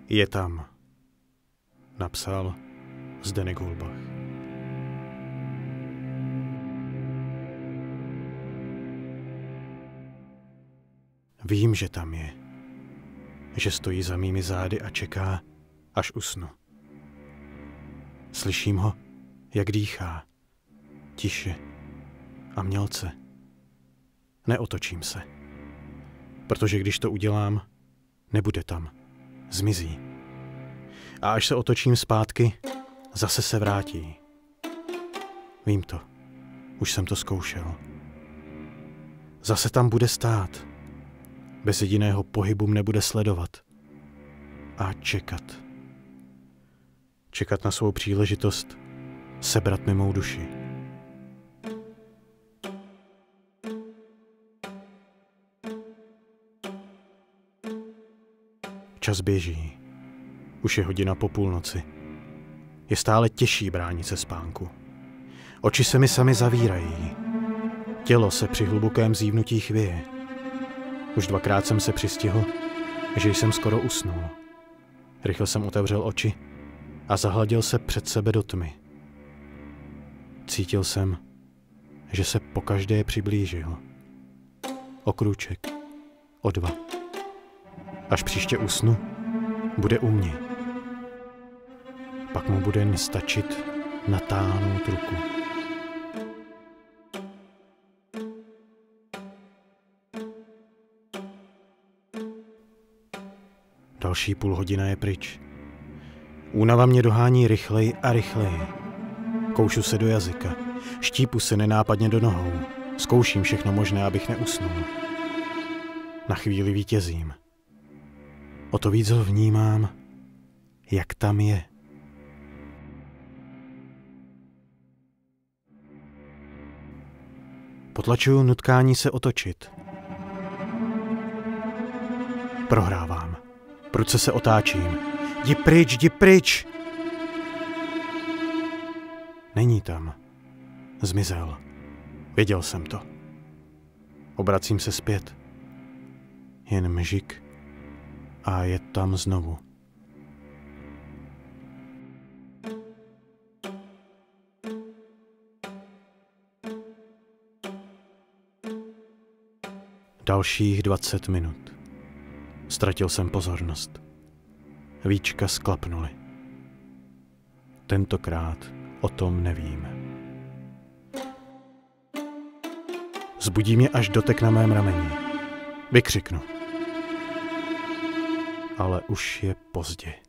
Je tam, napsal Zdeněk Hulbach. Vím, že tam je, že stojí za mými zády a čeká, až usnu. Slyším ho, jak dýchá, tiše a mělce. Neotočím se, protože když to udělám, nebude tam, zmizí. A až se otočím zpátky, zase se vrátí. Vím to, už jsem to zkoušel. Zase tam bude stát, bez jediného pohybu mne bude sledovat a čekat. Čekat na svou příležitost sebrat mi mou duši. Čas běží. Už je hodina po půlnoci. Je stále těžší bránit se spánku. Oči se mi sami zavírají. Tělo se při hlubokém zívnutí chvěje. Už dvakrát jsem se přistihl, že jsem skoro usnul. Rychle jsem otevřel oči a zahleděl se před sebe do tmy. Cítil jsem, že se pokaždé přiblížil. O krůček, o dva. Až příště usnu, bude u mě. Pak mu bude jen stačit natáhnout ruku. Další půl hodina je pryč. Únava mě dohání rychleji a rychleji. Koušu se do jazyka, štípu se nenápadně do nohou. Zkouším všechno možné, abych neusnul. Na chvíli vítězím. O to víc ho vnímám, jak tam je. Potlačuju nutkání se otočit. Prohrávám. Prudce se otáčím. Jdi pryč, jdi pryč! Není tam. Zmizel. Věděl jsem to. Obracím se zpět. Jen mžik a je tam znovu. Dalších 20 minut. Ztratil jsem pozornost. Víčka sklapnuly. Tentokrát o tom nevím. Zbudí mě až dotek na mém rameni. Vykřiknu. Ale už je pozdě.